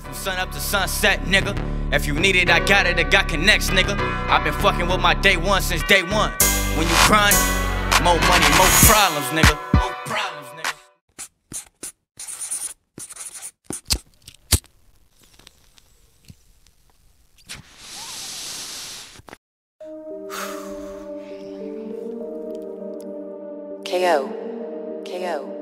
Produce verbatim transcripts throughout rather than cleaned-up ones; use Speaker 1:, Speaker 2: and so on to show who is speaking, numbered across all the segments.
Speaker 1: From sun up to sunset, nigga. If you need it, I got it, I got connects, nigga. I've been fucking with my day one since day one. When you grind, more money, more problems, nigga. More problems, nigga.
Speaker 2: K O. K O.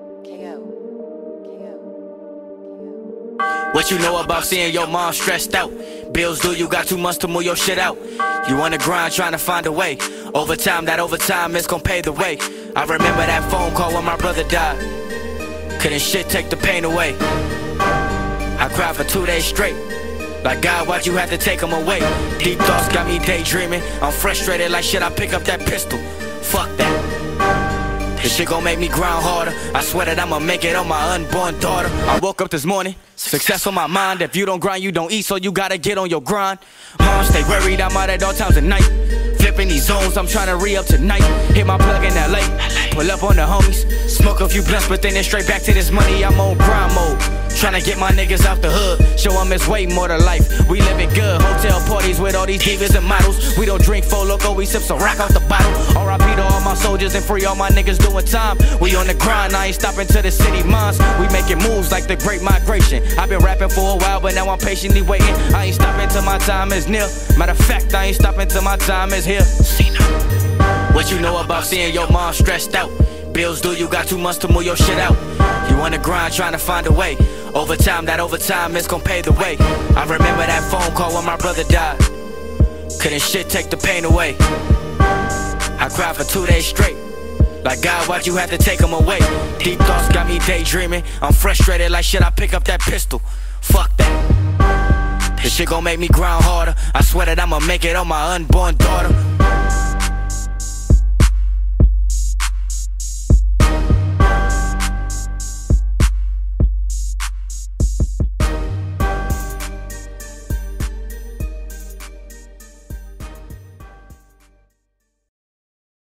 Speaker 1: What you know about seeing your mom stressed out? Bills due, you got two months to move your shit out. You on the grind trying to find a way. Overtime, that overtime is gon' pay the way. I remember that phone call when my brother died. Couldn't shit take the pain away. I cried for two days straight. Like, God, why'd you have to take him away? Deep thoughts got me daydreaming. I'm frustrated like shit, I pick up that pistol. Fuck that. This shit gon' make me grind harder. I swear that I'ma make it on my unborn daughter. I woke up this morning, success on my mind. If you don't grind, you don't eat, so you gotta get on your grind. Mom, stay worried, I'm out at all times of night. Flipping these zones, I'm trying to re-up tonight. Hit my plug in L A, pull up on the homies. Smoke a few blunts, but then it's straight back to this money. I'm on grind mode, trying to get my niggas out the hood. Show them it's way more to life. We living good, hotel parties with all these divas and models. We don't drink Four Loko, we sip some rock out the bottle. R I P to all my soldiers and free all my niggas doing time. We on the grind, I ain't stopping till the city minds. We making moves like the great migration. I've been rapping for a while, but now I'm patiently waiting. I ain't stopping till my time is near. Matter of fact, I ain't stopping till my time is here. What you know about seeing your mom stressed out? Bills due, you got two months to move your shit out. You on the grind trying to find a way. Overtime, that overtime is gon' pay the way. I remember that phone call when my brother died. Couldn't shit take the pain away. I cried for two days straight. Like, God, why'd you have to take him away? Deep thoughts got me daydreaming. I'm frustrated like shit, I pick up that pistol. Fuck that. This shit gon' make me grind harder. I swear that I'ma make it on my unborn daughter.